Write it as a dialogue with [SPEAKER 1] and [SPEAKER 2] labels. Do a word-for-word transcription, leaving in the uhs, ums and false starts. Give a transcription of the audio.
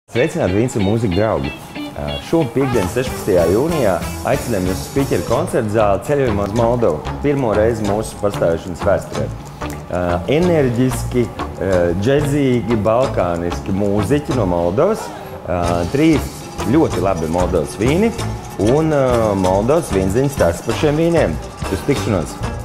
[SPEAKER 1] Sveicināti Vīns un mūzika draugi! Šo piekdienu, sešpadsmitajā jūnijā, aicinām jūs uz Spiķeru koncertu zāli ceļojumā uz Moldovu. Pirmo reizi mūsu pastāvēšanas vēsturē. Enerģiski, džezīgi, balkāniski mūziķi no Moldovas, trīs ļoti labi Moldovas vīni un Moldovas vīnziņas stāsts par šiem vīniem. Uz tikšanos!